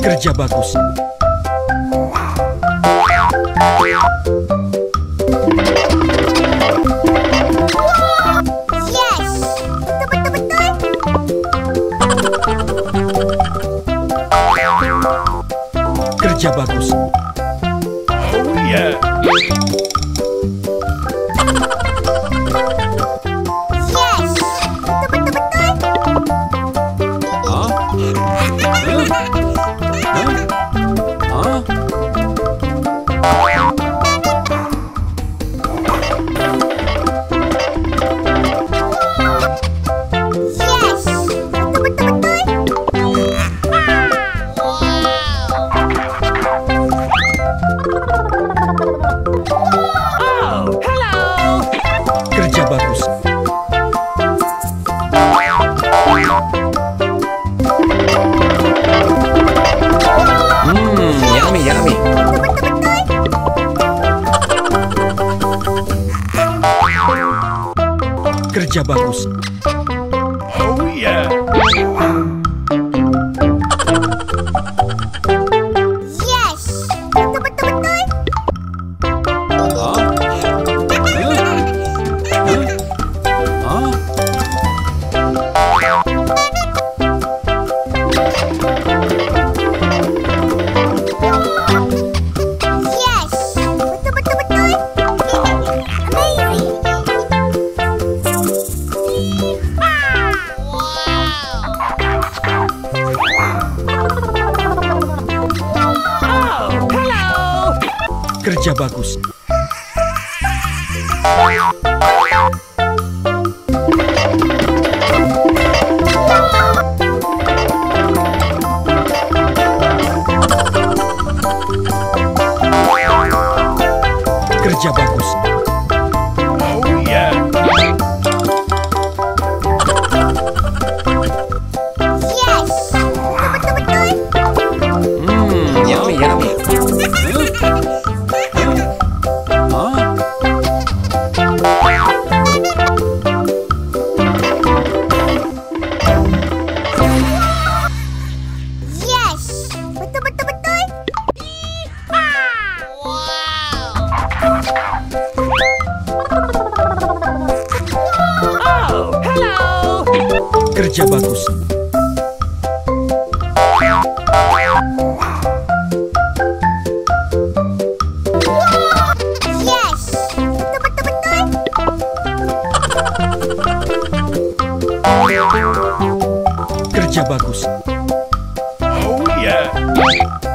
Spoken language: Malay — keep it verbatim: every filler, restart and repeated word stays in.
Kerja bagus. Yes, betul-betul-betul. Kerja bagus. Oh yeah. Yes, betul-betul-betul. Hah? Hah? Hah? Yes, betul-betul-betul. Oh, hello. Kerja bagus. Hmm, yummy, yummy. Kerja bagus. Oh yeah. Yes, betul-betul-betul. Hah? Hah? Yes, betul-betul-betul. Amazing. Oh, hello. Kerja bagus. Kerja bagus. Oh yeah. Yes, betul-betul-betul. Hmm, yummy, yummy. Hah? Yes, betul-betul-betul. Oh, hello. Kerja bagus. Yes, betul-betul-betul. Kerja bagus. Oh yeah.